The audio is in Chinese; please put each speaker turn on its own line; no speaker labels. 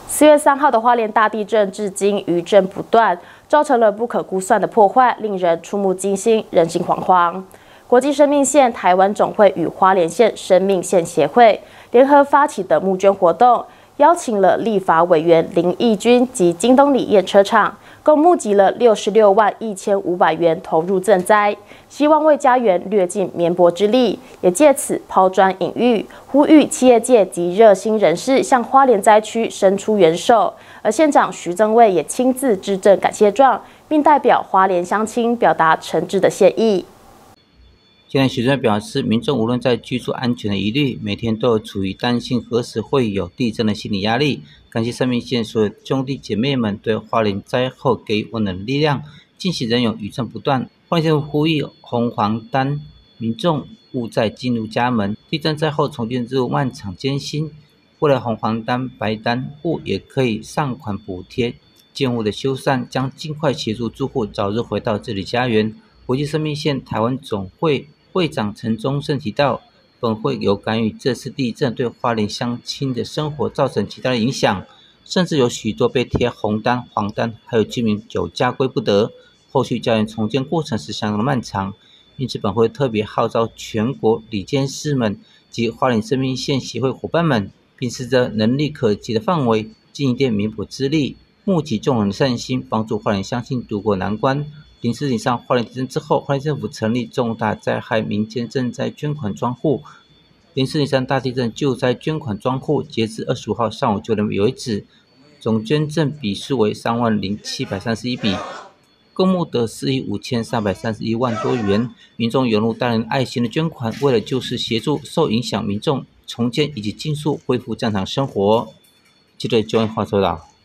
4月3号的花莲大地震，至今余震不断，造成了不可估算的破坏，令人触目惊心，人心惶惶。国际生命线台湾总会与花莲县生命线协会联合发起的募捐活动，邀请了立法委员林义君及金东里验车厂，共募集了66万1500元投入赈灾，希望为家园略尽绵薄之力，也借此抛砖引玉，呼吁企业界及热心人士向花莲灾区伸出援手。而县长徐增卫也亲自致赠感谢状，并代表花莲乡亲表达诚挚的谢意。
现在徐增卫表示，民众无论在居住安全的疑虑，每天都有处于担心何时会有地震的心理压力。感谢生命线所有兄弟姐妹们对花莲灾后给予温暖的力量，近期仍有余震不断。花莲县呼吁红黄单民众勿再进入家门，地震灾后重建之路漫长艰辛。为了红黄单、白单户也可以上款补贴，建物的修缮将尽快协助住户早日回到自己家园。国际生命线台湾总会会长陈宗胜提到，本会有感于这次地震对花莲乡亲的生活造成极大的影响，甚至有许多被贴红单、黄单，还有居民有家归不得。后续家园重建过程是相当的漫长，因此本会特别号召全国理监事们及花莲生命线协会伙伴们，秉持着能力可及的范围，尽一点绵薄之力，募集众人的善心，帮助花莲乡亲渡过难关。04年上花莲地震之后，花莲政府成立重大灾害民间赈灾捐款专户。04年3大地震救灾捐款专户，截至25号上午9点为止，总捐赠笔数为30731笔，共募得4亿5331万多元。民众涌入大量爱心的捐款，为了就是协助受影响民众重建以及尽速恢复正常生活。记者周恩华报道。